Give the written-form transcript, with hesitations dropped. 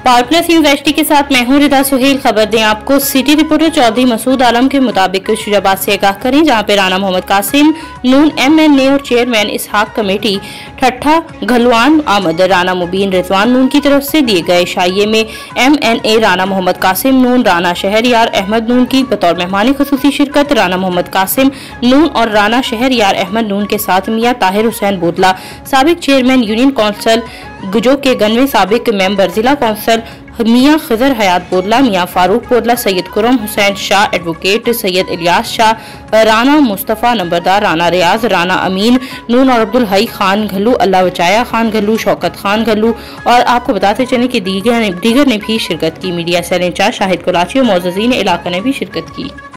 Power plus university के साथ मैं हूं रिदा सुहेल। खबर दें आपको, सिटी रिपोर्टर चौधरी मसूद आलम के मुताबिक शुजाबाद से आगाह करें, जहां पे राना मोहम्मद कासिम नून MNA और चेयरमैन इसहाक कमेटी ठट्ठा घलवान आमद राना मुबीन रिजवान नून की तरफ से दिए गए शाइये में MNA राना मोहम्मद कासिम नून राना शहरयार अहमद नून की बतौर मेहमान खुसूसी शिरकत, राना मोहम्मद कासिम नून और राना शहरयार अहमद नून के साथ मियां ताहिर हुसैन बोदला साबिक चेयरमैन यूनियन काउंसिल गुजो के गनवे, साबिक मेंबर जिला काउंसिल मियां खजर हयात बोदला, मियां फारूक बोदला, सैयद कुरम हुसैन शाह, एडवोकेट सैयद इलियास शाह, राना मुस्तफ़ा नंबरदार, राना रियाज, राना अमीन नून और अब्दुल हई खान घल्लू, अल्लाह वचाया खान घल्लू, शौकत खान घल्लू और आपको बताते चले कि दीगर ने भी शिरकत की। Media cell incharge Shahid Kulachi और मोअज़्ज़ज़ीन इलाका ने भी शिरकत की।